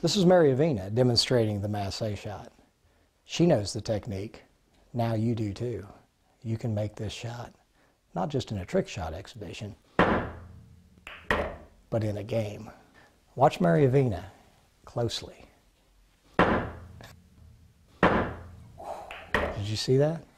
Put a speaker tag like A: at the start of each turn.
A: This is Mary Avina demonstrating the Masse Shot. She knows the technique. Now you do too. You can make this shot, not just in a trick shot exhibition, but in a game. Watch Mary Avina closely. Did you see that?